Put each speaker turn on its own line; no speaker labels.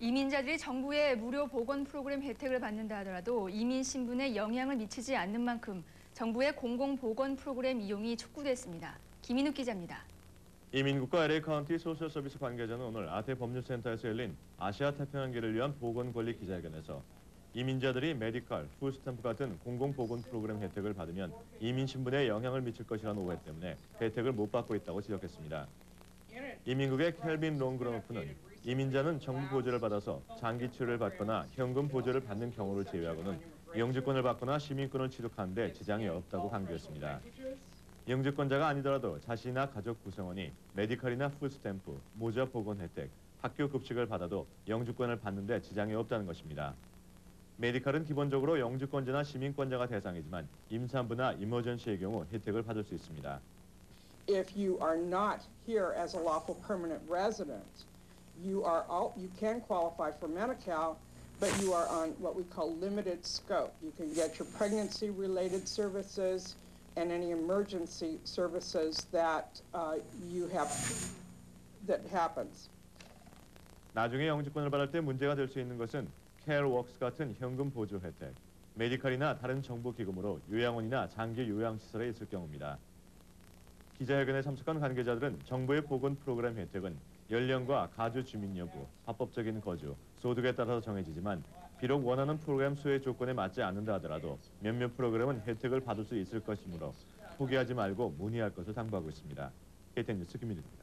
이민자들이 정부의 무료 보건 프로그램 혜택을 받는다 하더라도 이민 신분에 영향을 미치지 않는 만큼 정부의 공공보건 프로그램 이용이 촉구됐습니다. 김인욱 기자입니다.
이민국가 LA 카운티 소셜 서비스 관계자는 오늘 아태 법률센터에서 열린 아시아 태평양계를 위한 보건 권리 기자회견에서 이민자들이 메디컬, 풀스탬프 같은 공공보건 프로그램 혜택을 받으면 이민 신분에 영향을 미칠 것이라는 오해 때문에 혜택을 못 받고 있다고 지적했습니다. 이민국의 켈빈 롱그로프는 이민자는 정부 보조를 받아서 장기 치료를 받거나 현금 보조를 받는 경우를 제외하고는 영주권을 받거나 시민권을 취득하는 데 지장이 없다고 강조했습니다. 영주권자가 아니더라도 자신이나 가족 구성원이 메디컬이나 풀스탬프, 모자 보건 혜택, 학교 급식을 받아도 영주권을 받는 데 지장이 없다는 것입니다. 메디컬은 기본적으로 영주권자나 시민권자가 대상이지만 임산부나 이머전시의 경우 혜택을 받을 수 있습니다.
If you are not here as a lawful permanent resident, you can qualify for Medi-Cal, but you are on what we call limited scope. You can get your pregnancy-related services and any emergency services that that happens.
나중에 영주권을 받을 때 문제가 될 수 있는 것은 케어웍스 같은 현금 보조 혜택, 메디컬이나 다른 정부 기금으로 요양원이나 장기 요양시설에 있을 경우입니다. 기자회견에 참석한 관계자들은 정부의 보건 프로그램 혜택은 연령과 가주 주민 여부, 합법적인 거주, 소득에 따라서 정해지지만 비록 원하는 프로그램 수혜 조건에 맞지 않는다 하더라도 몇몇 프로그램은 혜택을 받을 수 있을 것이므로 포기하지 말고 문의할 것을 당부하고 있습니다. KTN 뉴스 김민우입니다.